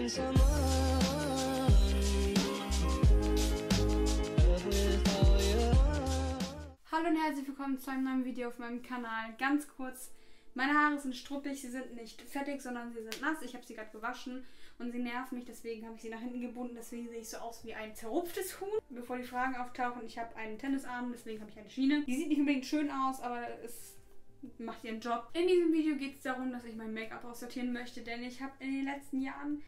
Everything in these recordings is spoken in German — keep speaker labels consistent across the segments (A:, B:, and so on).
A: Hallo und herzlich willkommen zu einem neuen Video auf meinem Kanal. Ganz kurz, meine Haare sind struppig, sie sind nicht fettig, sondern sie sind nass. Ich habe sie gerade gewaschen und sie nerven mich, deswegen habe ich sie nach hinten gebunden. Deswegen sehe ich so aus wie ein zerrupftes Huhn. Bevor die Fragen auftauchen, ich habe einen Tennisarm, deswegen habe ich eine Schiene. Die sieht nicht unbedingt schön aus, aber es macht ihren Job. In diesem Video geht es darum, dass ich mein Make-up aussortieren möchte, denn ich habe in den letzten Jahren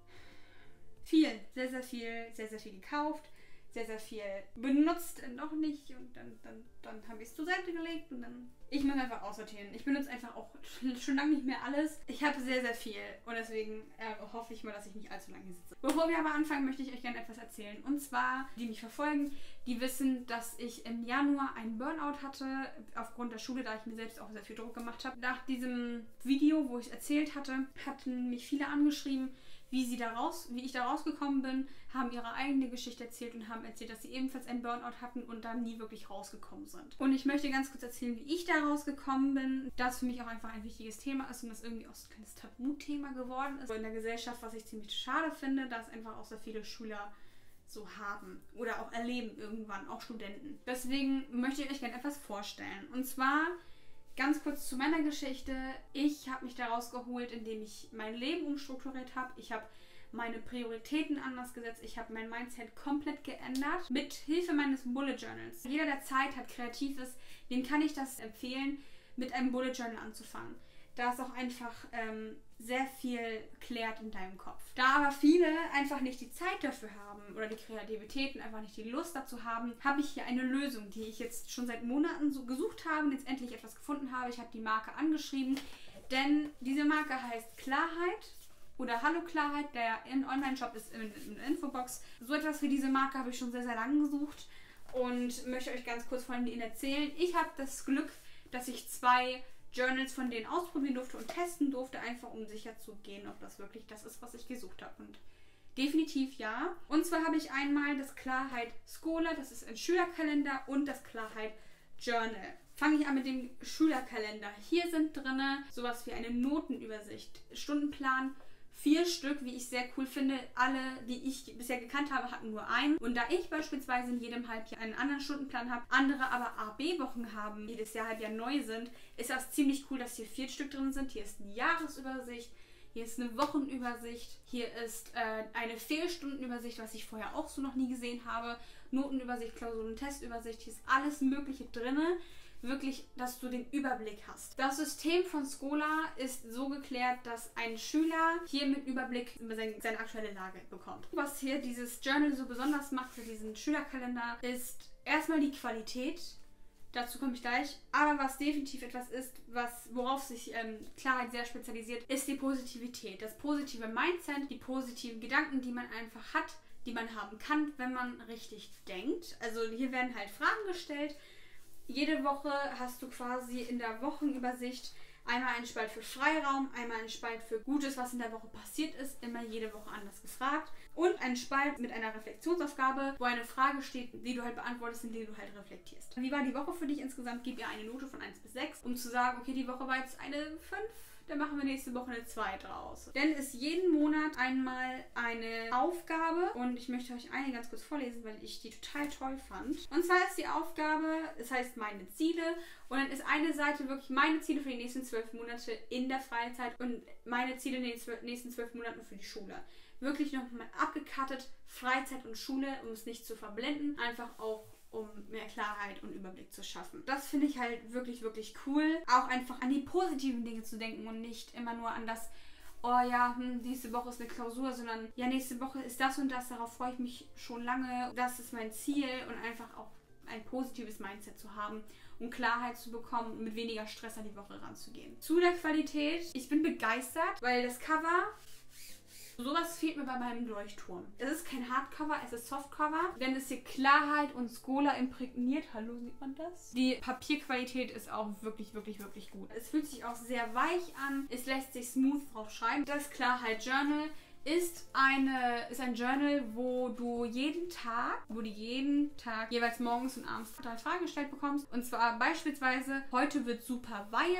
A: sehr viel gekauft. Sehr viel benutzt, noch nicht, und dann habe ich es zur Seite gelegt und dann... Ich muss einfach aussortieren. Ich benutze einfach auch schon lange nicht mehr alles. Ich habe sehr viel und deswegen hoffe ich mal, dass ich nicht allzu lange hier sitze. Bevor wir aber anfangen, möchte ich euch gerne etwas erzählen. Und zwar, die mich verfolgen, die wissen, dass ich im Januar einen Burnout hatte, aufgrund der Schule, da ich mir selbst auch sehr viel Druck gemacht habe. Nach diesem Video, wo ich es erzählt hatte, hatten mich viele angeschrieben, wie ich da rausgekommen bin, haben ihre eigene Geschichte erzählt und haben erzählt, dass sie ebenfalls einen Burnout hatten und dann nie wirklich rausgekommen sind. Und ich möchte ganz kurz erzählen, wie ich da rausgekommen bin, das für mich auch einfach ein wichtiges Thema ist und das irgendwie auch so ein kleines Tabuthema geworden ist in der Gesellschaft, was ich ziemlich schade finde, dass einfach auch sehr viele Schüler so haben oder auch erleben irgendwann, auch Studenten. Deswegen möchte ich euch gerne etwas vorstellen. Und zwar... Ganz kurz zu meiner Geschichte. Ich habe mich da rausgeholt, indem ich mein Leben umstrukturiert habe. Ich habe meine Prioritäten anders gesetzt. Ich habe mein Mindset komplett geändert. Mit Hilfe meines Bullet Journals. Jeder, der Zeit hat, kreativ ist, dem kann ich das empfehlen, mit einem Bullet Journal anzufangen. Da es auch einfach sehr viel klärt in deinem Kopf. Da aber viele einfach nicht die Zeit dafür haben oder die Kreativität und einfach nicht die Lust dazu haben, habe ich hier eine Lösung, die ich jetzt schon seit Monaten so gesucht habe und jetzt endlich etwas gefunden habe. Ich habe die Marke angeschrieben, denn diese Marke heißt Klarheit oder Hallo Klarheit. Der Online-Shop ist in der Infobox. So etwas wie diese Marke habe ich schon sehr lange gesucht und möchte euch ganz kurz von denen erzählen. Ich habe das Glück, dass ich 2 Journals von denen ausprobieren durfte und testen durfte, einfach um sicher zu gehen, ob das wirklich das ist, was ich gesucht habe. Und definitiv ja. Und zwar habe ich einmal das Klarheit Scholar, das ist ein Schülerkalender, und das Klarheit Journal. Fange ich an mit dem Schülerkalender. Hier sind drin sowas wie eine Notenübersicht, Stundenplan, 4 Stück, wie ich sehr cool finde. Alle, die ich bisher gekannt habe, hatten nur einen. Und da ich beispielsweise in jedem Halbjahr einen anderen Stundenplan habe, andere aber A-B-Wochen haben, die jedes Halbjahr neu sind, ist das ziemlich cool, dass hier 4 Stück drin sind. Hier ist eine Jahresübersicht, hier ist eine Wochenübersicht, hier ist eine Fehlstundenübersicht, was ich vorher auch so noch nie gesehen habe, Notenübersicht, Klausuren- und Testübersicht, hier ist alles Mögliche drin. Wirklich, dass du den Überblick hast. Das System von Scholar ist so geklärt, dass ein Schüler hier mit Überblick über seine aktuelle Lage bekommt. Was hier dieses Journal so besonders macht für diesen Schülerkalender, ist erstmal die Qualität. Dazu komme ich gleich. Aber was definitiv etwas ist, worauf sich Klarheit sehr spezialisiert, ist die Positivität. Das positive Mindset, die positiven Gedanken, die man einfach hat, die man haben kann, wenn man richtig denkt. Also hier werden halt Fragen gestellt. Jede Woche hast du quasi in der Wochenübersicht einmal einen Spalt für Freiraum, einmal einen Spalt für Gutes, was in der Woche passiert ist, immer jede Woche anders gefragt, und einen Spalt mit einer Reflexionsaufgabe, wo eine Frage steht, die du halt beantwortest, indem du halt reflektierst. Wie war die Woche für dich insgesamt? Gib ihr eine Note von 1 bis 6, um zu sagen, okay, die Woche war jetzt eine 5, dann machen wir nächste Woche eine 2 draus. Denn es jeden Monat einmal eine Aufgabe, und ich möchte euch eine ganz kurz vorlesen, weil ich die total toll fand. Und zwar ist die Aufgabe, es heißt meine Ziele, und dann ist eine Seite wirklich meine Ziele für die nächsten 12 Monate in der Freizeit und meine Ziele in den nächsten 12 Monaten für die Schule. Wirklich nochmal abgekattet, Freizeit und Schule, um es nicht zu verblenden, einfach auch um mehr Klarheit und Überblick zu schaffen. Das finde ich halt wirklich cool. Auch einfach an die positiven Dinge zu denken und nicht immer nur an das, oh ja, diese Woche ist eine Klausur, sondern ja, nächste Woche ist das und das, darauf freue ich mich schon lange, das ist mein Ziel, und einfach auch ein positives Mindset zu haben, um Klarheit zu bekommen und mit weniger Stress an die Woche ranzugehen. Zu der Qualität, ich bin begeistert, weil das Cover... Sowas fehlt mir bei meinem Leuchtturm. Es ist kein Hardcover, es ist Softcover, denn es ist hier Klarheit und Scholar imprägniert. Hallo, sieht man das? Die Papierqualität ist auch wirklich gut. Es fühlt sich auch sehr weich an. Es lässt sich smooth drauf schreiben. Das Klarheit Journal ist ein Journal, wo du jeden Tag jeweils morgens und abends 3 Fragen gestellt bekommst. Und zwar beispielsweise, heute wird super, weil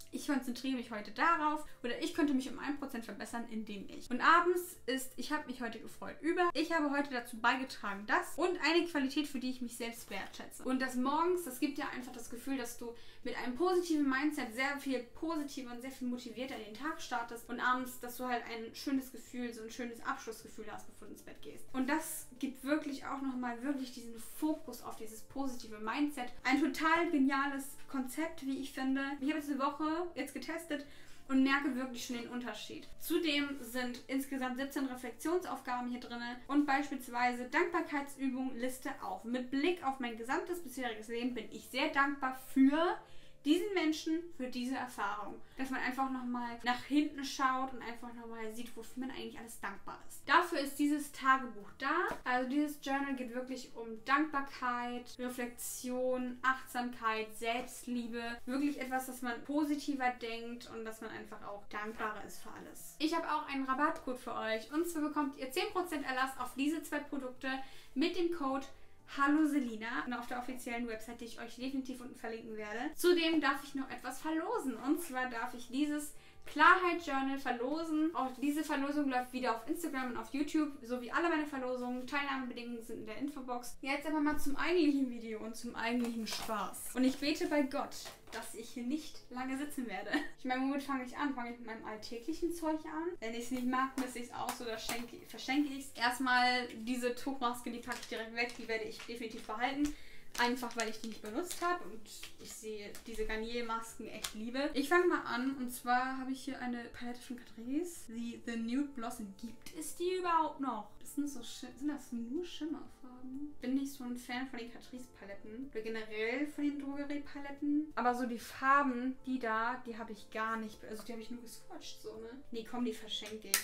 A: ich konzentriere mich heute darauf oder ich könnte mich um 1% verbessern, indem ich. Und abends ist, ich habe mich heute gefreut über, ich habe heute dazu beigetragen, das und eine Qualität, für die ich mich selbst wertschätze. Und das morgens, das gibt dir einfach das Gefühl, dass du mit einem positiven Mindset sehr viel positiver und sehr viel motivierter in den Tag startest und abends, dass du halt ein schönes Gefühl, so ein schönes Abschlussgefühl hast, bevor du ins Bett gehst. Und das gibt wirklich auch nochmal wirklich diesen Fokus auf dieses positive Mindset. Ein total geniales Konzept, wie ich finde. Ich habe diese Woche jetzt getestet und merke wirklich schon den Unterschied. Zudem sind insgesamt 17 Reflexionsaufgaben hier drin und beispielsweise Dankbarkeitsübung Liste auf. Mit Blick auf mein gesamtes bisheriges Leben bin ich sehr dankbar für diesen Menschen, für diese Erfahrung. Dass man einfach nochmal nach hinten schaut und einfach nochmal sieht, wofür man eigentlich alles dankbar ist. Dafür ist dieses Tagebuch da. Also dieses Journal geht wirklich um Dankbarkeit, Reflexion, Achtsamkeit, Selbstliebe. Wirklich etwas, dass man positiver denkt und dass man einfach auch dankbarer ist für alles. Ich habe auch einen Rabattcode für euch. Und zwar bekommt ihr 10% Erlass auf diese 2 Produkte mit dem Code Hallo Selina auf der offiziellen Website, die ich euch definitiv unten verlinken werde. Zudem darf ich noch etwas verlosen. Und zwar darf ich dieses Klarheit Journal verlosen. Auch diese Verlosung läuft wieder auf Instagram und auf YouTube, sowie alle meine Verlosungen. Teilnahmebedingungen sind in der Infobox. Jetzt aber mal zum eigentlichen Video und zum eigentlichen Spaß. Und ich bete bei Gott, dass ich hier nicht lange sitzen werde. Ich meine, womit fange ich an? Fange ich mit meinem alltäglichen Zeug an? Wenn ich es nicht mag, misste ich es aus oder verschenke ich es. Erstmal diese Tuchmaske, die packe ich direkt weg. Die werde ich definitiv behalten. Einfach, weil ich die nicht benutzt habe und ich sehe diese Garnier-Masken echt liebe. Ich fange mal an und zwar habe ich hier eine Palette von Catrice. The Nude Blossom. Gibt es die überhaupt noch? Sind das nur Schimmerfarben? Bin nicht so ein Fan von den Catrice-Paletten oder generell von den Drogerie-Paletten. Aber so die Farben, die habe ich gar nicht. Also die habe ich nur geswatcht, so, ne? Nee, komm, die verschenke ich.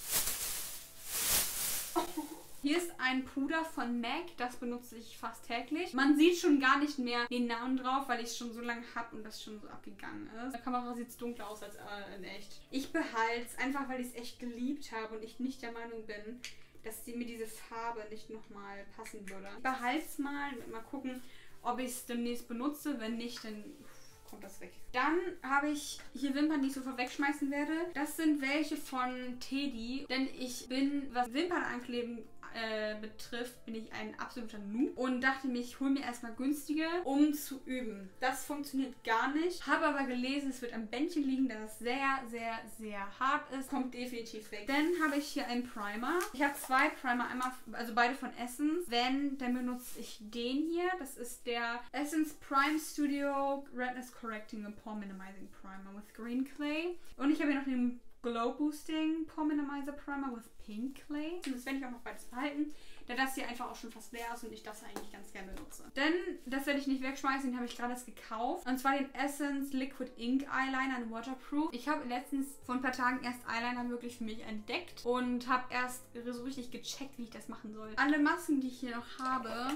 A: Oh. Hier ist ein Puder von MAC, das benutze ich fast täglich. Man sieht schon gar nicht mehr den Namen drauf, weil ich es schon so lange habe und das schon so abgegangen ist. In der Kamera sieht es dunkler aus als in echt. Ich behalte es einfach, weil ich es echt geliebt habe und ich nicht der Meinung bin, dass mir diese Farbe nicht nochmal passen würde. Ich behalte es mal gucken, ob ich es demnächst benutze. Wenn nicht, dann kommt das weg. Dann habe ich hier Wimpern, die ich sofort wegschmeißen werde. Das sind welche von Teddy, denn ich bin, was Wimpern ankleben betrifft, bin ich ein absoluter Noob und dachte mir, ich hole mir erstmal günstige, um zu üben. Das funktioniert gar nicht. Habe aber gelesen, es wird am Bändchen liegen, dass es sehr, sehr, sehr hart ist. Kommt definitiv weg. Dann habe ich hier einen Primer. Ich habe 2 Primer, einmal, also beide von Essence. Wenn, dann benutze ich den hier. Das ist der Essence Prime Studio Redness Correcting and Pore Minimizing Primer with Green Clay. Und ich habe hier noch den Glow Boosting Pore Minimizer Primer with Pink Clay. Und das werde ich auch noch beides behalten, da das hier einfach auch schon fast leer ist und ich das eigentlich ganz gerne benutze. Denn das werde ich nicht wegschmeißen, den habe ich gerade erst gekauft. Und zwar den Essence Liquid Ink Eyeliner in Waterproof. Ich habe letztens vor ein paar Tagen erst Eyeliner wirklich für mich entdeckt und habe erst so richtig gecheckt, wie ich das machen soll. Alle Masken, die ich hier noch habe,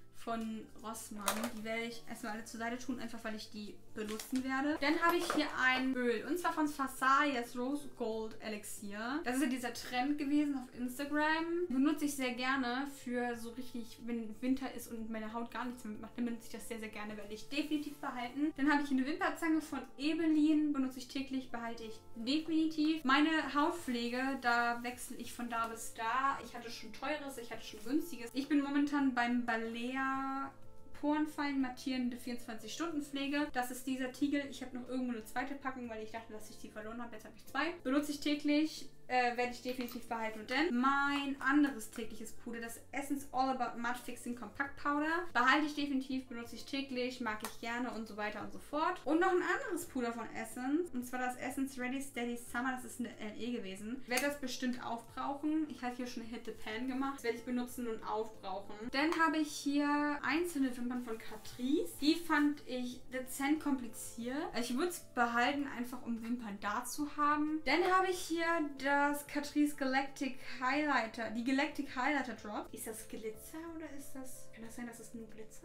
A: von Rossmann. Die werde ich erstmal alle zur Seite tun, einfach weil ich die benutzen werde. Dann habe ich hier ein Öl und zwar von Fasayas Rose Gold Elixier. Das ist ja dieser Trend gewesen auf Instagram. Benutze ich sehr gerne für so richtig, wenn Winter ist und meine Haut gar nichts mehr mitmacht, dann benutze ich das sehr, sehr gerne, werde ich definitiv behalten. Dann habe ich hier eine Wimperzange von Ebelin, benutze ich täglich, behalte ich definitiv. Meine Hautpflege, da wechsle ich von da bis da. Ich hatte schon teures, ich hatte schon günstiges. Ich bin momentan beim Balea Porenfallen mattierende 24-Stunden-Pflege. Das ist dieser Tiegel. Ich habe noch irgendwo eine zweite Packung, weil ich dachte, dass ich die verloren habe. Jetzt habe ich 2. Benutze ich täglich. Werde ich definitiv behalten. Und dann mein anderes tägliches Puder, das Essence All About Matte Fixing Compact Powder. Behalte ich definitiv, benutze ich täglich, mag ich gerne und so weiter und so fort. Und noch ein anderes Puder von Essence. Und zwar das Essence Ready Steady Summer. Das ist eine LE gewesen. Ich werde das bestimmt aufbrauchen. Ich habe hier schon Hit the Pan gemacht. Das werde ich benutzen und aufbrauchen. Dann habe ich hier einzelne Wimpern von Catrice. Die fand ich dezent kompliziert. Also ich würde es behalten, einfach um Wimpern da zu haben. Dann habe ich hier das Catrice Galactic Highlighter, die Galactic Highlighter Drop. Ist das Glitzer oder ist das... Kann das sein, dass es nur Glitzer ist?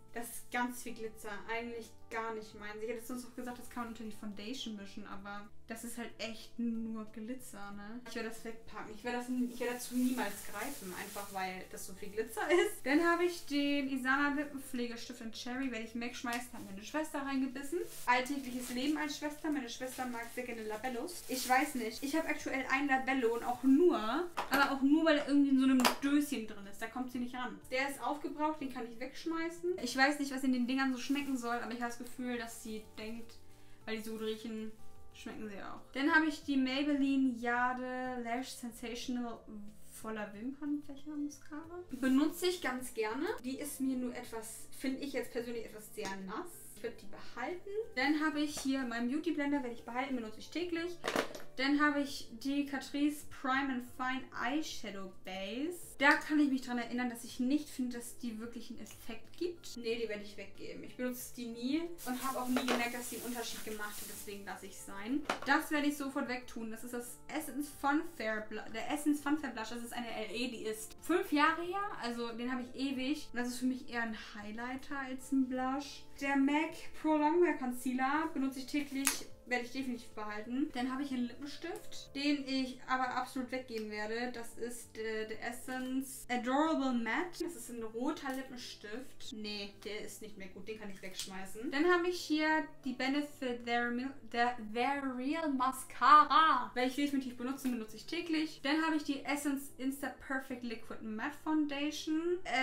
A: Das ist ganz viel Glitzer. Eigentlich gar nicht meins. Ich hätte sonst auch gesagt, das kann man unter die Foundation mischen, aber das ist halt echt nur Glitzer, ne? Ich werde das wegpacken. Ich werde dazu niemals greifen, einfach weil das so viel Glitzer ist. Dann habe ich den Isana Lippenpflegestift in Cherry, werde ich wegschmeißen, hat meine Schwester reingebissen. Alltägliches Leben als Schwester. Meine Schwester mag sehr gerne Labellos. Ich weiß nicht. Ich habe aktuell ein Labello und auch nur, weil er irgendwie in so einem Döschen drin ist. Da kommt sie nicht ran. Der ist aufgebraucht, den kann ich wegschmeißen. Ich weiß nicht, was in den Dingern so schmecken soll, aber ich habe das Gefühl, dass sie denkt, weil die so gut riechen, schmecken sie auch. Dann habe ich die Maybelline Jade Lash Sensational voller Wimpernfläche Mascara. Benutze ich ganz gerne. Die ist mir nur etwas, finde ich jetzt persönlich etwas sehr nass. Ich werde die behalten. Dann habe ich hier meinen Beauty Blender, werde ich behalten, benutze ich täglich. Dann habe ich die Catrice Prime and Fine Eyeshadow Base. Da kann ich mich daran erinnern, dass ich nicht finde, dass die wirklich einen Effekt gibt. Nee, die werde ich weggeben. Ich benutze die nie und habe auch nie gemerkt, dass die einen Unterschied gemacht hat. Deswegen lasse ich es sein. Das werde ich sofort wegtun. Das ist das Essence Fun Fair Blush. Der Essence Fun Fair Blush. Das ist eine LE, die ist 5 Jahre her. Also den habe ich ewig. Und das ist für mich eher ein Highlighter als ein Blush. Der MAC Pro Longwear Concealer benutze ich täglich. Werde ich definitiv behalten. Dann habe ich einen Lippenstift, den ich aber absolut weggeben werde. Das ist der Essence Adorable Matte. Das ist ein roter Lippenstift. Nee, der ist nicht mehr gut. Den kann ich wegschmeißen. Dann habe ich hier die Benefit Their Real Mascara. Werde ich definitiv benutzen, benutze ich täglich. Dann habe ich die Essence Insta Perfect Liquid Matte Foundation.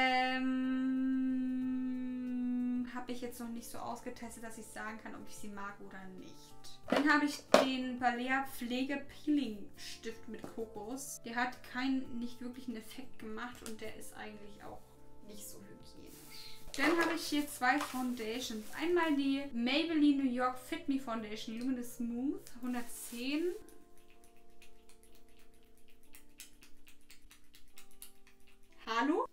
A: Habe ich jetzt noch nicht so ausgetestet, dass ich sagen kann, ob ich sie mag oder nicht. Dann habe ich den Balea Pflege Peeling Stift mit Kokos. Der hat keinen nicht wirklichen Effekt gemacht und der ist eigentlich auch nicht so hygienisch. Dann habe ich hier 2 Foundations. Einmal die Maybelline New York Fit Me Foundation Luminous Smooth 110. Hallo?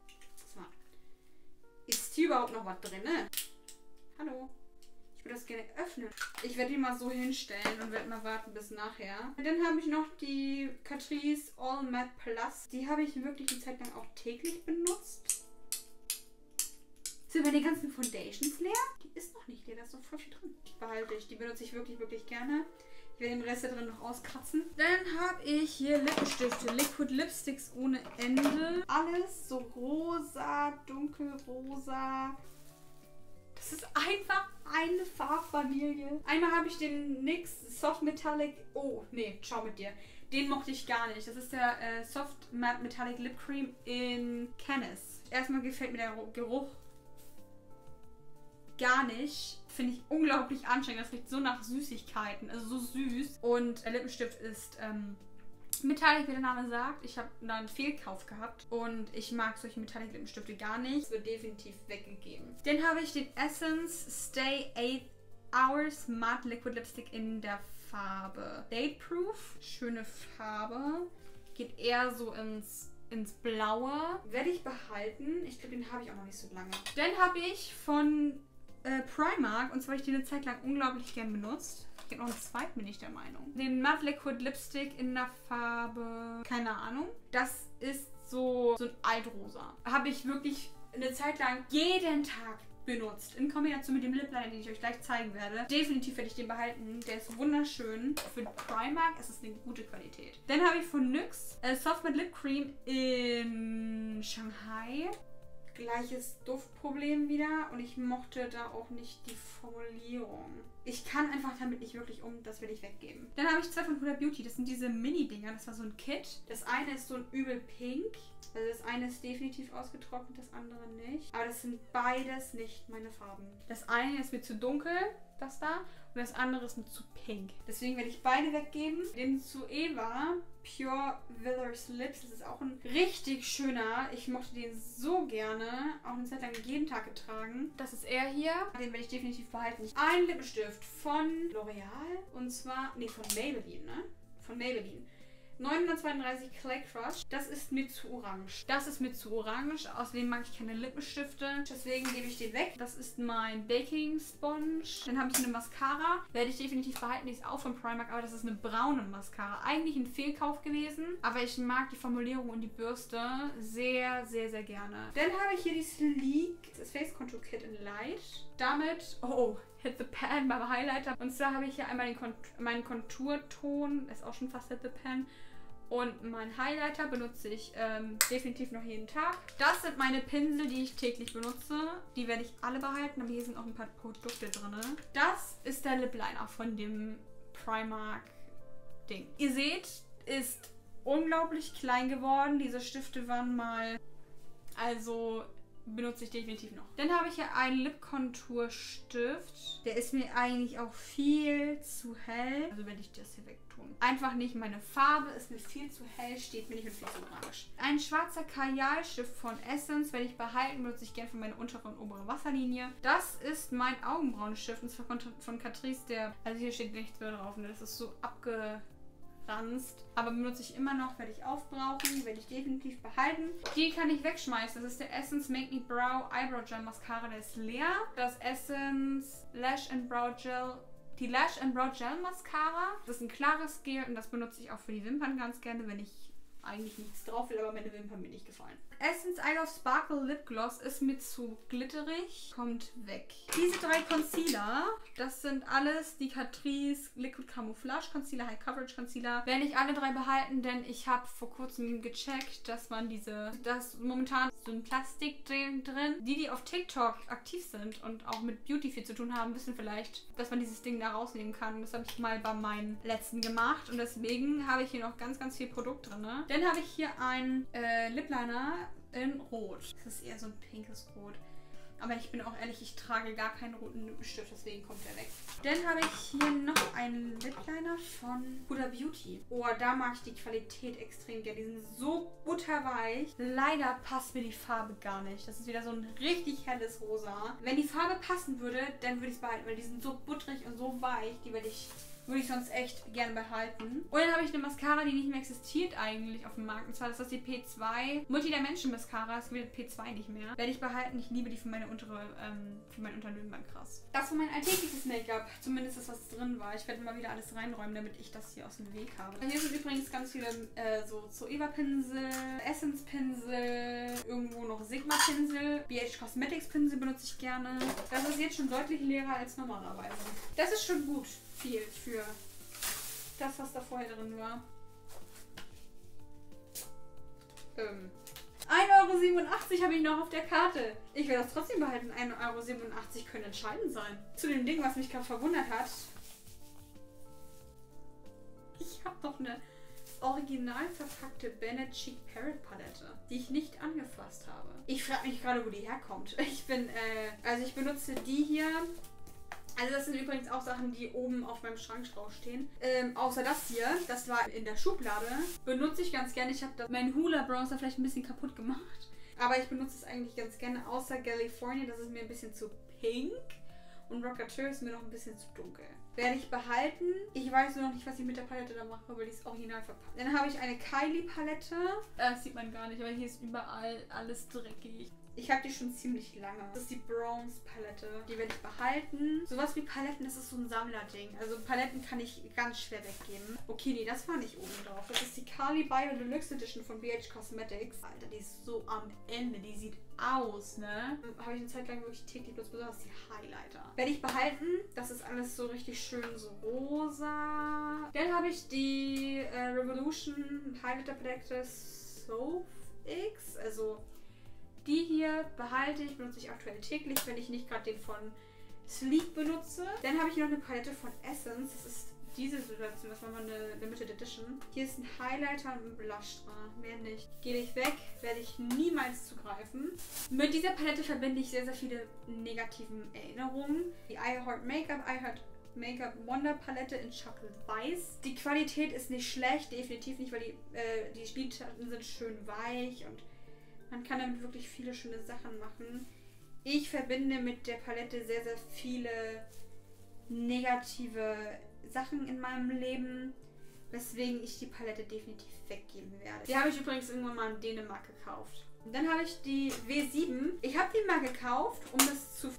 A: Ist hier überhaupt noch was drin? Hallo? Ich würde das gerne öffnen. Ich werde die mal so hinstellen und werde mal warten bis nachher. Und dann habe ich noch die Catrice All Matte Plus. Die habe ich wirklich eine Zeit lang auch täglich benutzt. Sind bei den ganzen Foundations leer? Die ist noch nicht leer, da ist noch voll viel drin. Die behalte ich. Die benutze ich wirklich, wirklich gerne. Ich werde den Rest da drin noch auskratzen. Dann habe ich hier Lippenstifte. Liquid Lipsticks ohne Ende. Alles so rosa, dunkelrosa. Das ist einfach eine Farbfamilie. Einmal habe ich den NYX Soft Metallic... Oh, nee, schau mit dir. Den mochte ich gar nicht. Das ist der Soft Matte Metallic Lip Cream in Canis. Erstmal gefällt mir der Geruch gar nicht. Finde ich unglaublich anstrengend. Das riecht so nach Süßigkeiten. Also so süß. Und der Lippenstift ist Metallic, wie der Name sagt. Ich habe da einen Fehlkauf gehabt. Und ich mag solche Metallic Lippenstifte gar nicht. Das wird definitiv weggegeben. Dann habe ich den Essence Stay 8 Hours Matte Liquid Lipstick in der Farbe Date Proof. Schöne Farbe. Geht eher so ins Blaue. Werde ich behalten. Ich glaube, den habe ich auch noch nicht so lange. Dann habe ich von Primark, und zwar habe ich den eine Zeit lang unglaublich gern benutzt. Ich habe noch einen zweiten, bin ich der Meinung. Den Matte Liquid Lipstick in der Farbe, keine Ahnung. Das ist so ein Altrosa. Habe ich wirklich eine Zeit lang jeden Tag benutzt. In Kombination mit dem Lip Liner, den ich euch gleich zeigen werde. Definitiv werde ich den behalten. Der ist wunderschön. Für Primark ist es eine gute Qualität. Dann habe ich von NYX Soft Matte Lip Cream in Shanghai. Gleiches Duftproblem wieder und ich mochte da auch nicht die Formulierung. Ich kann einfach damit nicht wirklich das werde ich weggeben. Dann habe ich 2 von Huda Beauty, das sind diese Mini-Dinger, das war so ein Kit. Das eine ist so ein übel pink, also das eine ist definitiv ausgetrocknet, das andere nicht. Aber das sind beides nicht meine Farben. Das eine ist mir zu dunkel, das da, und das andere ist mir zu pink. Deswegen werde ich beide weggeben. Den zu Eva Pure Villers Lips, das ist auch ein richtig schöner. Ich mochte den so gerne, auch eine Zeit lang jeden Tag getragen. Das ist er hier. Den werde ich definitiv behalten. Ein Lippenstift von L'Oreal und zwar, nee, von Maybelline, ne? Von Maybelline. 932 Clay Crush. Das ist mir zu orange. Das ist mir zu orange. Außerdem mag ich keine Lippenstifte. Deswegen gebe ich den weg. Das ist mein Baking Sponge. Dann habe ich eine Mascara. Werde ich definitiv behalten. Die ist auch von Primark, aber das ist eine braune Mascara. Eigentlich ein Fehlkauf gewesen. Aber ich mag die Formulierung und die Bürste sehr, sehr, sehr gerne. Dann habe ich hier die Sleek. Das Face Contour Kit in Light. Damit, Hit the Pan beim Highlighter. Und zwar habe ich hier einmal meinen Konturton. Ist auch schon fast Hit the Pan. Und meinen Highlighter benutze ich definitiv noch jeden Tag. Das sind meine Pinsel, die ich täglich benutze. Die werde ich alle behalten, aber hier sind auch ein paar Produkte drin. Das ist der Lip Liner von dem Primark Ding. Ihr seht, ist unglaublich klein geworden. Diese Stifte waren mal... Also... benutze ich definitiv noch. Dann habe ich hier einen Lip-Contour-Stift. Der ist mir eigentlich auch viel zu hell. Also werde ich das hier wegtun. Einfach nicht. Meine Farbe ist mir viel zu hell, steht mir nicht und viel zu orange. Ein schwarzer Kajalstift von Essence werde ich behalten. Benutze ich gerne für meine untere und obere Wasserlinie. Das ist mein Augenbrauenstift. Und zwar von Catrice. Also hier steht nichts mehr drauf. Das ist so abgeranzt. Aber benutze ich immer noch, werde ich aufbrauchen, werde ich definitiv behalten. Die kann ich wegschmeißen. Das ist der Essence Make Me Brow Eyebrow Gel Mascara, der ist leer. Das Essence Lash and Brow Gel, die Lash and Brow Gel Mascara. Das ist ein klares Gel und das benutze ich auch für die Wimpern ganz gerne, wenn ich eigentlich nichts drauf will, aber meine Wimpern mir nicht gefallen. Essence I Love Sparkle Lip Gloss ist mir zu glitterig. Kommt weg. Diese 3 Concealer, das sind alles die Catrice Liquid Camouflage Concealer, High Coverage Concealer. Werde ich alle 3 behalten, denn ich habe vor kurzem gecheckt, dass man das momentan so ein Plastikding drin. Die auf TikTok aktiv sind und auch mit Beauty viel zu tun haben, wissen vielleicht, dass man dieses Ding da rausnehmen kann. Das habe ich mal bei meinem letzten gemacht und deswegen habe ich hier noch ganz, ganz viel Produkt drin. Dann habe ich hier einen Lip Liner in Rot. Das ist eher so ein pinkes Rot. Aber ich bin auch ehrlich, ich trage gar keinen roten Lippenstift, deswegen kommt der weg. Dann habe ich hier noch einen Lip Liner von Huda Beauty. Oh, da mag ich die Qualität extrem gerne. Die sind so butterweich. Leider passt mir die Farbe gar nicht. Das ist wieder so ein richtig helles Rosa. Wenn die Farbe passen würde, dann würde ich es behalten, weil die sind so butterig und so weich. Die würde ich sonst echt gerne behalten. Und dann habe ich eine Mascara, die nicht mehr existiert eigentlich auf dem Markt. Und zwar ist das die P2 Multidimension Mascara. Es wird P2 nicht mehr. Werde ich behalten. Ich liebe die für meine für mein Unterlöhnband krass. Das war mein alltägliches Make-up. Zumindest das, was drin war. Ich werde mal wieder alles reinräumen, damit ich das hier aus dem Weg habe. Hier sind übrigens ganz viele so Zoeva-Pinsel, Essence-Pinsel, irgendwo noch Sigma-Pinsel, BH Cosmetics Pinsel benutze ich gerne. Das ist jetzt schon deutlich leerer als normalerweise. Das ist schon gut. Viel für das, was da vorher drin war. 1,87 € habe ich noch auf der Karte. Ich werde das trotzdem behalten. 1,87 € können entscheidend sein. Zu dem Ding, was mich gerade verwundert hat. Ich habe noch eine original verpackte Benefit Parrot Palette, die ich nicht angefasst habe. Ich frage mich gerade, wo die herkommt. Ich benutze die hier. Also das sind übrigens auch Sachen, die oben auf meinem Schrank draufstehen. Außer das hier, das war in der Schublade. Benutze ich ganz gerne. Ich habe meinen Hoola Bronzer vielleicht ein bisschen kaputt gemacht. Aber ich benutze es eigentlich ganz gerne. Außer California, das ist mir ein bisschen zu pink. Und Rockateur ist mir noch ein bisschen zu dunkel. Werde ich behalten. Ich weiß nur noch nicht, was ich mit der Palette da mache, weil die ist original verpackt. Dann habe ich eine Kylie Palette. Das sieht man gar nicht, aber hier ist überall alles dreckig. Ich habe die schon ziemlich lange. Das ist die Bronze Palette. Die werde ich behalten. Sowas wie Paletten, das ist so ein Sammlerding. Also Paletten kann ich ganz schwer weggeben. Okay, nee, das war nicht oben drauf. Das ist die Kylie Bio Deluxe Edition von BH Cosmetics. Alter, die ist so am Ende. Die sieht aus, ne? Habe ich eine Zeit lang wirklich täglich bloß besonders die Highlighter. Werde ich behalten. Das ist alles so richtig schön so rosa. Dann habe ich die Revolution Highlighter Palette Soap X. Also die hier behalte ich, benutze ich aktuell täglich, wenn ich nicht gerade den von Sleek benutze. Dann habe ich noch eine Palette von Essence. Das ist diese Situation, das war mal eine Limited Edition. Hier ist ein Highlighter und ein Blush dran. Mehr nicht. Gehe ich weg, werde ich niemals zugreifen. Mit dieser Palette verbinde ich sehr, sehr viele negativen Erinnerungen. Die I Heart Make-up Wonder Palette in Chocolate Weiß. Die Qualität ist nicht schlecht, definitiv nicht, weil die Lidschatten sind schön weich und man kann damit wirklich viele schöne Sachen machen. Ich verbinde mit der Palette sehr, sehr viele negative Sachen in meinem Leben. weswegen ich die Palette definitiv weggeben werde. Die habe ich übrigens irgendwann mal in Dänemark gekauft. Und dann habe ich die W7. Ich habe die mal gekauft, um das zu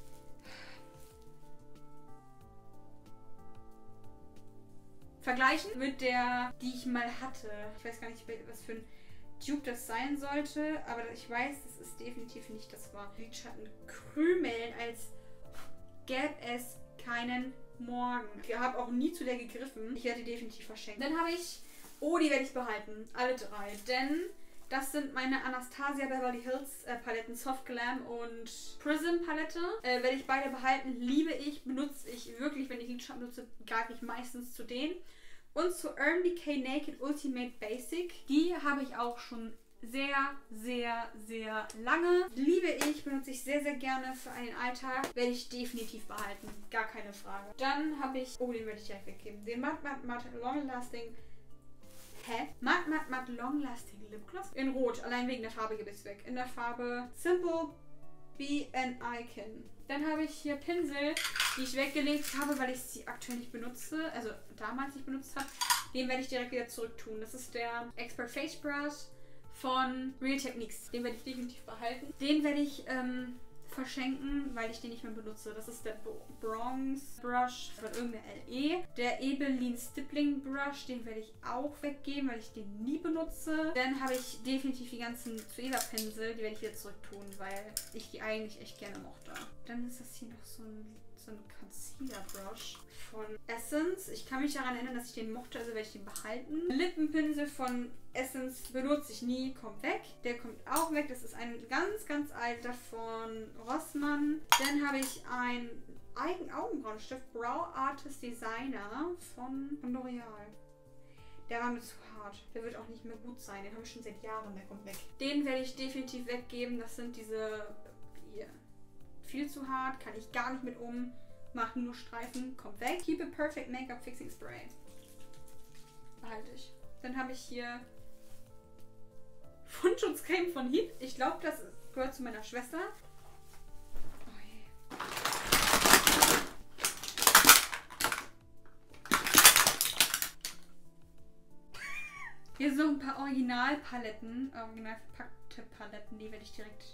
A: vergleichen mit der, die ich mal hatte. Ich weiß gar nicht, was für ein Dupe das sein sollte, aber ich weiß, das ist definitiv nicht das war. Lidschatten krümeln, als gäbe es keinen Morgen. Ich habe auch nie zu der gegriffen. Ich werde die definitiv verschenken. Dann habe ich, oh, die werde ich behalten. Alle 3. Denn das sind meine Anastasia Beverly Hills Paletten, Soft Glam und Prism Palette. Werde ich beide behalten. Liebe ich, benutze ich wirklich, wenn ich Lidschatten benutze, greife ich meistens zu denen. Und zu Urban Decay Naked Ultimate Basic. Die habe ich auch schon sehr, sehr, sehr lange. Liebe ich, benutze ich sehr, sehr gerne für einen Alltag. Werde ich definitiv behalten. Gar keine Frage. Dann habe ich, oh, den werde ich direkt weggeben. Den Matte Long Lasting Matte Long Lasting Lip Gloss in Rot. Allein wegen der Farbe gebe ich es weg. In der Farbe Simple Be an Icon. Dann habe ich hier Pinsel, die ich weggelegt habe, weil ich sie aktuell nicht benutze. Also damals nicht benutzt habe. Den werde ich direkt wieder zurück tun. Das ist der Expert Face Brush von Real Techniques. Den werde ich definitiv behalten. Den werde ich verschenken, weil ich den nicht mehr benutze. Das ist der Bronze Brush von irgendeiner LE. Der Ebelin Stippling Brush, den werde ich auch weggeben, weil ich den nie benutze. Dann habe ich definitiv die ganzen Zoeva Pinsel, die werde ich wieder zurück tun, weil ich die eigentlich echt gerne mochte. Dann ist das hier noch so ein Concealer Brush von Essence. Ich kann mich daran erinnern, dass ich den mochte, also werde ich den behalten. Lippenpinsel von Essence benutze ich nie, kommt weg. Der kommt auch weg. Das ist ein ganz, ganz alter von Rossmann. Dann habe ich einen Augenbrauenstift, Brow Artist Designer von L'Oreal. Der war mir zu hart. Der wird auch nicht mehr gut sein. Den habe ich schon seit Jahren. Der kommt weg. Den werde ich definitiv weggeben. Das sind diese hier. Viel zu hart, kann ich gar nicht mit um. Macht nur Streifen, kommt weg. Keep It Perfect Makeup Fixing Spray. Behalte ich. Dann habe ich hier Fundschutzcreme von Heat. Ich glaube, das gehört zu meiner Schwester. Oh je. Hier sind noch ein paar Originalpaletten, original verpackte Paletten, die werde ich direkt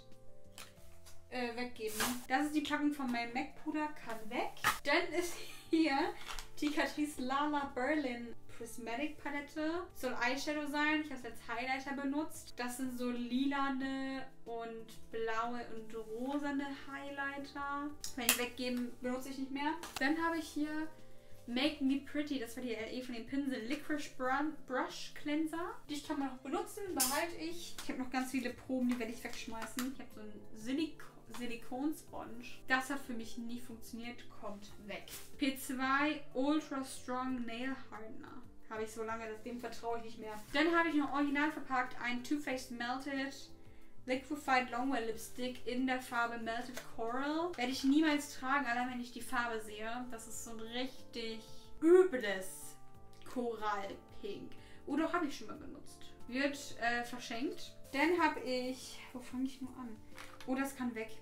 A: weggeben. Das ist die Packung von meinem MAC Puder, kann weg. Dann ist hier die Catrice Lala Berlin Prismatic Palette. Soll Eyeshadow sein. Ich habe es als Highlighter benutzt. Das sind so lilane und blaue und rosane Highlighter. Wenn ich weggeben, benutze ich nicht mehr. Dann habe ich hier Make Me Pretty, das war die LE von dem Pinsel Licorice Brush Cleanser. Die kann man noch benutzen, behalte ich. Ich habe noch ganz viele Proben, die werde ich wegschmeißen. Ich habe so einen Silikon-Sponge. Das hat für mich nie funktioniert, kommt weg. P2 Ultra Strong Nail Hardener. Habe ich so lange, dem vertraue ich nicht mehr. Dann habe ich noch original verpackt ein Too Faced Melted Liquefied Longwear Lipstick in der Farbe Melted Coral. Werde ich niemals tragen, allein wenn ich die Farbe sehe. Das ist so ein richtig übles Korallpink. Oder habe ich schon mal benutzt. Wird verschenkt. Dann habe ich, wo fange ich nur an? Oh, das kann weg.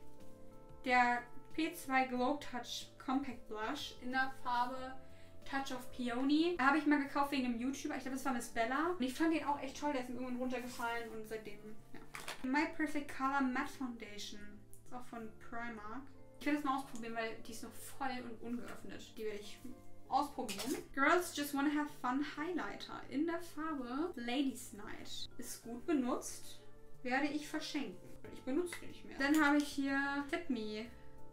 A: Der P2 Glow Touch Compact Blush in der Farbe Touch of Peony. Habe ich mal gekauft wegen einem YouTuber. Ich glaube, das war Miss Bella. Und ich fand den auch echt toll. Der ist mir irgendwann runtergefallen und seitdem, ja. My Perfect Color Matte Foundation. Ist auch von Primark. Ich werde das mal ausprobieren, weil die ist noch voll und ungeöffnet. Die werde ich ausprobieren. Girls Just Wanna Have Fun Highlighter in der Farbe Ladies Night. Ist gut benutzt. Werde ich verschenken. Ich benutze die nicht mehr. Dann habe ich hier Fit Me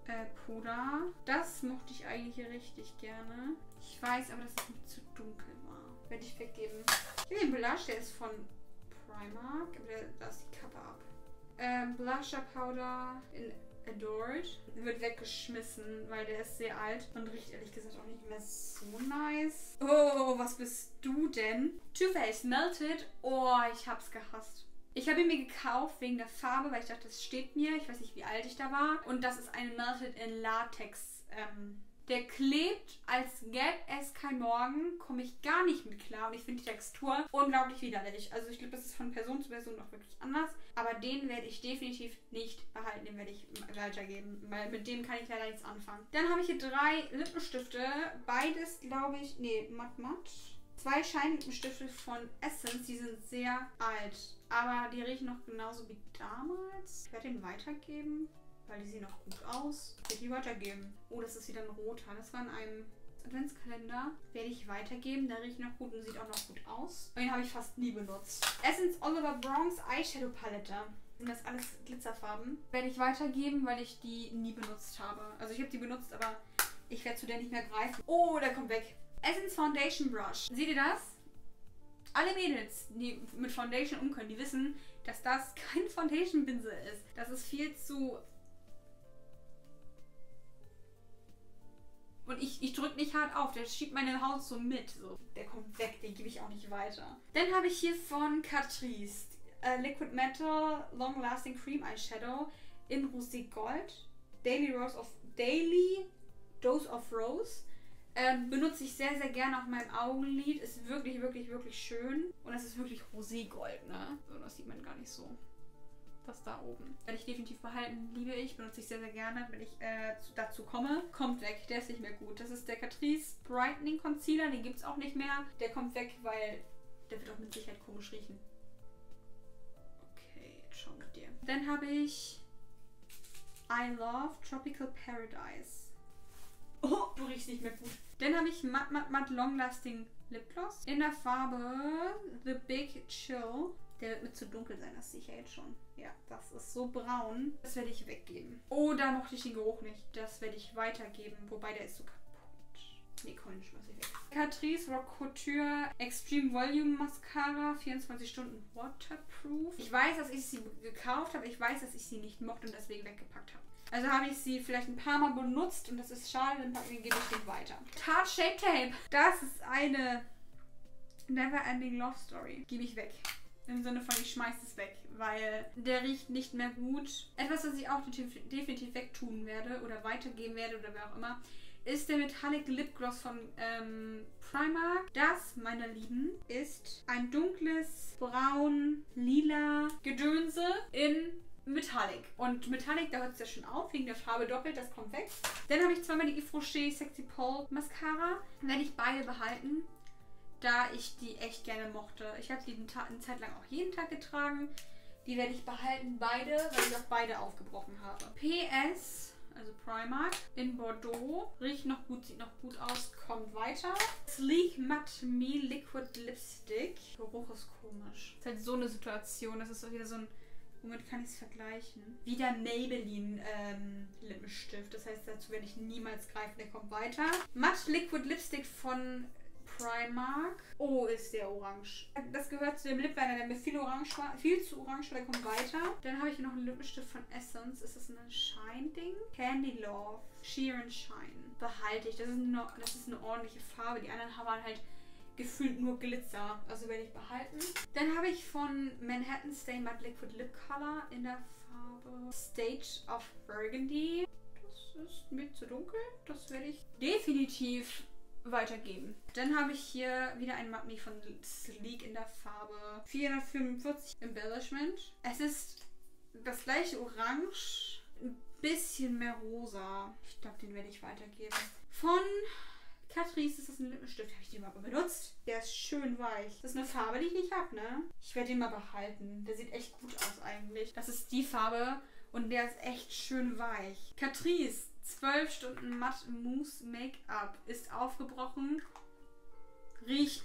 A: Puder. Das mochte ich eigentlich richtig gerne. Ich weiß aber, dass es mir zu dunkel war. Werde ich weggeben. Ich habe den Blush, der ist von Primark. Aber da ist die Kappe ab. Blusher Powder in Adored. Wird weggeschmissen, weil der ist sehr alt und riecht ehrlich gesagt auch nicht mehr so nice. Oh, was bist du denn? Too Faced Melted. Oh, ich hab's gehasst. Ich habe ihn mir gekauft wegen der Farbe, weil ich dachte, das steht mir. Ich weiß nicht, wie alt ich da war. Und das ist ein Melted in Latex. Der klebt, als gäbe es kein Morgen. Komme ich gar nicht mit klar. Und ich finde die Textur unglaublich widerlich. Also ich glaube, das ist von Person zu Person auch wirklich anders. Aber den werde ich definitiv nicht behalten. Den werde ich weitergeben. Weil mit dem kann ich leider nichts anfangen. Dann habe ich hier 3 Lippenstifte. Beides, glaube ich, nee, matt. 2 Scheinlippenstifte von Essence, die sind sehr alt, aber die riechen noch genauso wie damals. Ich werde den weitergeben, weil die sehen noch gut aus. Ich werde die weitergeben. Oh, das ist wieder ein roter. Das war in einem Adventskalender. Werde ich weitergeben. Der riecht noch gut und sieht auch noch gut aus. Und den habe ich fast nie benutzt. Essence Oliver Bronze Eyeshadow Palette. Sind das alles Glitzerfarben? Werde ich weitergeben, weil ich die nie benutzt habe. Also ich habe die benutzt, aber ich werde zu der nicht mehr greifen. Oh, der kommt weg. Essence Foundation Brush. Seht ihr das? Alle Mädels, die mit Foundation umkönnen, die wissen, dass das kein Foundation-Pinsel ist. Das ist viel zu... Und ich drücke nicht hart auf, der schiebt meine Haut so mit. So. Der kommt weg, den gebe ich auch nicht weiter. Dann habe ich hier von Catrice Liquid Metal Long Lasting Cream Eyeshadow in Rosé Gold. Daily Dose of Rose. Benutze ich sehr, sehr gerne auf meinem Augenlid. Ist wirklich, wirklich, wirklich schön. Und das ist wirklich Roségold, ne? So, das sieht man gar nicht so. Das da oben. Werde ich definitiv behalten. Liebe ich. Benutze ich sehr, sehr gerne, wenn ich dazu komme. Kommt weg. Der ist nicht mehr gut. Das ist der Catrice Brightening Concealer. Den gibt es auch nicht mehr. Der kommt weg, weil der wird auch mit Sicherheit komisch riechen. Okay, jetzt schauen wir dir. Dann habe ich I Love Tropical Paradise. Oh, du riechst nicht mehr gut. Dann habe ich Matte Long Lasting Lip Gloss in der Farbe The Big Chill. Der wird mir zu dunkel sein, das sehe ich ja jetzt schon. Ja, das ist so braun. Das werde ich weggeben. Oh, da mochte ich den Geruch nicht. Das werde ich weitergeben. Wobei, der ist so kaputt. Nee, komm, den schmeiß ich weg. Catrice Rock Couture Extreme Volume Mascara. 24 Stunden Waterproof. Ich weiß, dass ich sie gekauft habe. Ich weiß, dass ich sie nicht mochte und deswegen weggepackt habe. Also habe ich sie vielleicht ein paar Mal benutzt und das ist schade, dann gebe ich den weiter. Tarte Shape Tape. Das ist eine Never Ending Love Story. Gebe ich weg. Im Sinne von, ich schmeiße es weg, weil der riecht nicht mehr gut. Etwas, was ich auch definitiv wegtun werde oder weitergeben werde oder wer auch immer, ist der Metallic Lip Gloss von Primark. Das, meine Lieben, ist ein dunkles braun-lila Gedönse in Metallic. Und Metallic, da hört es ja schon auf, wegen der Farbe doppelt, das kommt weg. Dann habe ich zweimal die Yves Rocher Sexy Pole Mascara. Werde ich beide behalten, da ich die echt gerne mochte. Ich habe die eine Zeit lang auch jeden Tag getragen. Die werde ich behalten, beide, weil ich auch beide aufgebrochen habe. PS, also Primark, in Bordeaux. Riecht noch gut, sieht noch gut aus, kommt weiter. Sleek Matte Me Liquid Lipstick. Geruch ist komisch. Ist halt so eine Situation, das ist auch wieder so ein... Womit kann ich es vergleichen? Wieder Maybelline Lippenstift. Das heißt, dazu werde ich niemals greifen. Der kommt weiter. Matte Liquid Lipstick von Primark. Oh, ist der orange. Das gehört zu dem Lip Liner, der mir viel zu orange war. Der kommt weiter. Dann habe ich hier noch einen Lippenstift von Essence. Ist das ein Shine-Ding? Candy Love. Sheer and Shine. Behalte ich. Das ist eine ordentliche Farbe. Die anderen haben halt gefühlt nur Glitzer. Also werde ich behalten. Dann habe ich von Manhattan Stay Matte Liquid Lip Color in der Farbe Stage of Burgundy. Das ist mir zu dunkel. Das werde ich definitiv weitergeben. Dann habe ich hier wieder ein Matte Me von Sleek in der Farbe 445 Embellishment. Es ist das gleiche Orange, ein bisschen mehr rosa. Ich glaube, den werde ich weitergeben. Von Catrice ist das ein Lippenstift. Habe ich den mal benutzt? Der ist schön weich. Das ist eine Farbe, die ich nicht habe, ne? Ich werde den mal behalten. Der sieht echt gut aus eigentlich. Das ist die Farbe und der ist echt schön weich. Catrice 12 Stunden Matte Mousse Make-up ist aufgebrochen. Riecht...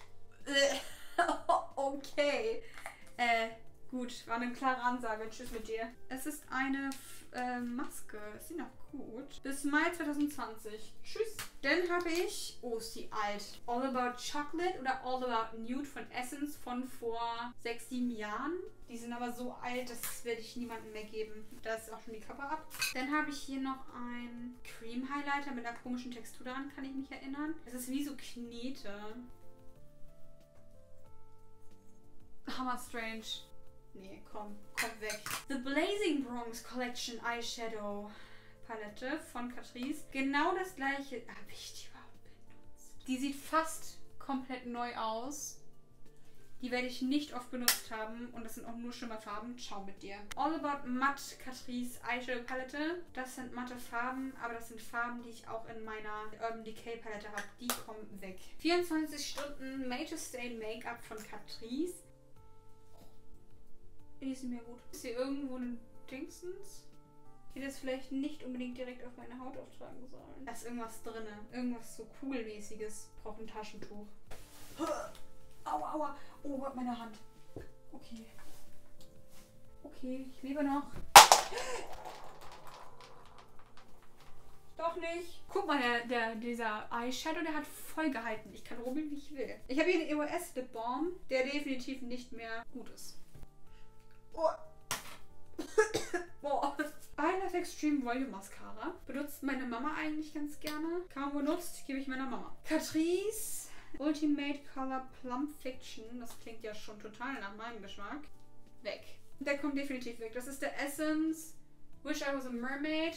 A: okay. Gut, war eine klare Ansage. Tschüss mit dir. Es ist eine Maske. Ist die noch gut? Bis Mai 2020. Tschüss. Dann habe ich... Oh, ist die alt. All About Chocolate oder All About Nude von Essence von vor 6, 7 Jahren. Die sind aber so alt, das werde ich niemandem mehr geben. Da ist auch schon die Kappe ab. Dann habe ich hier noch ein Cream Highlighter mit einer komischen Textur. Daran kann ich mich erinnern. Es ist wie so Knete. Hammer strange. Nee, komm weg. The Blazing Bronze Collection Eyeshadow Palette von Catrice. Genau das gleiche. Habe ich die überhaupt benutzt? Die sieht fast komplett neu aus. Die werde ich nicht oft benutzt haben und das sind auch nur Schimmerfarben. Ciao mit dir. All About Matte Catrice Eyeshadow Palette. Das sind matte Farben, aber das sind Farben, die ich auch in meiner Urban Decay Palette habe. Die kommen weg. 24 Stunden Major Stain Make-up von Catrice. Die ist nicht mehr gut. Ist hier irgendwo ein Dingsens? Ich hätte es vielleicht nicht unbedingt direkt auf meine Haut auftragen sollen. Da ist irgendwas drin. Irgendwas so Kugelmäßiges. Braucht ein Taschentuch. Aua, aua. Oh Gott, meine Hand. Okay. Okay, ich lebe noch. Doch nicht. Guck mal, dieser Eyeshadow, der hat voll gehalten. Ich kann rubbeln, wie ich will. Ich habe hier den EOS Lip Balm, der definitiv nicht mehr gut ist. Oh. Boah. I Love Extreme Volume Mascara. Benutzt meine Mama eigentlich ganz gerne. Kaum benutzt, gebe ich meiner Mama. Catrice Ultimate Color Plum Fiction. Das klingt ja schon total nach meinem Geschmack. Weg. Der kommt definitiv weg. Das ist der Essence Wish I Was a Mermaid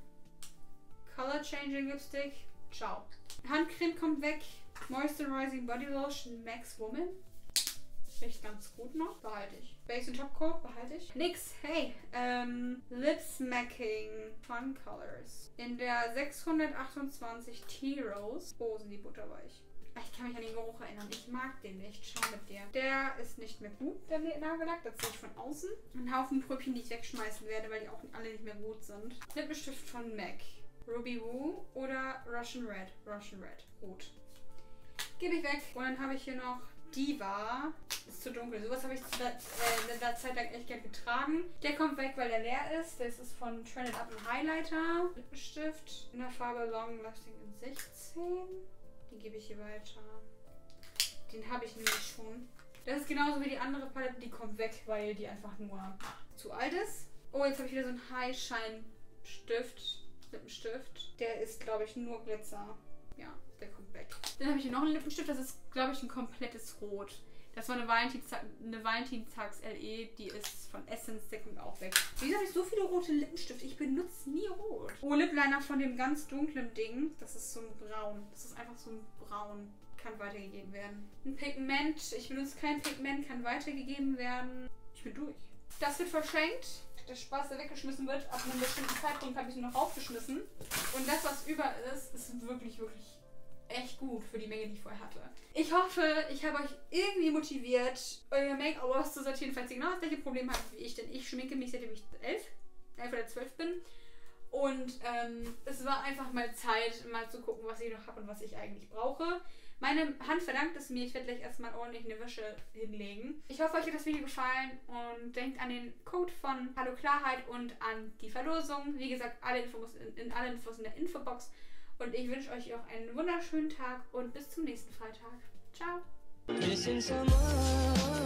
A: Color Changing Lipstick. Ciao. Handcreme kommt weg. Moisturizing Body Lotion Max Woman. Riecht ganz gut noch. Behalte ich. Base und Topcoat behalte ich. Nix. Hey. Lip Smacking Fun Colors. In der 628 Tea Rose. Oh, sind die butterweich. Ich kann mich an den Geruch erinnern. Ich mag den nicht. Schau mit dir. Der ist nicht mehr gut, der Nagellack. Das sehe ich von außen. Ein Haufen Pröbchen, die ich wegschmeißen werde, weil die auch alle nicht mehr gut sind. Lippenstift von MAC. Ruby Woo oder Russian Red. Russian Red. Rot. Gebe ich weg. Und dann habe ich hier noch Diva. Ist zu dunkel. Sowas habe ich der Zeit lang echt gern getragen. Der kommt weg, weil der leer ist. Das ist von Trended Up ein Highlighter. Lippenstift in der Farbe Long Lasting in 16. Den gebe ich hier weiter. Den habe ich nämlich schon. Das ist genauso wie die andere Palette. Die kommt weg, weil die einfach nur zu alt ist. Oh, jetzt habe ich wieder so einen High Shine Stift. Lippenstift. Der ist, glaube ich, nur Glitzer. Ja, der kommt weg. Dann habe ich hier noch einen Lippenstift. Das ist, glaube ich, ein komplettes Rot. Das war eine Valentinstags LE. Die ist von Essence, der kommt auch weg. Wieso habe ich so viele rote Lippenstifte? Ich benutze nie rot. Oh, Lip Liner von dem ganz dunklen Ding. Das ist so ein Braun. Das ist einfach so ein Braun. Kann weitergegeben werden. Ein Pigment. Ich benutze kein Pigment. Kann weitergegeben werden. Ich bin durch. Das wird verschenkt. Der Spaß, der weggeschmissen wird. Ab einem bestimmten Zeitpunkt habe ich ihn noch raufgeschmissen. Und das, was über ist, ist wirklich, wirklich echt gut für die Menge, die ich vorher hatte. Ich hoffe, ich habe euch irgendwie motiviert, euer Make-up auszusortieren, falls ihr genau das gleiche Problem habt wie ich, denn ich schminke mich seitdem ich 11 oder 12 bin. Und es war einfach mal Zeit, mal zu gucken, was ich noch habe und was ich eigentlich brauche. Meine Hand verdankt es mir. Ich werde gleich erstmal ordentlich eine Wäsche hinlegen. Ich hoffe, euch hat das Video gefallen und denkt an den Code von Hallo Klarheit und an die Verlosung. Wie gesagt, alle Infos in der Infobox. Und ich wünsche euch auch einen wunderschönen Tag und bis zum nächsten Freitag. Ciao!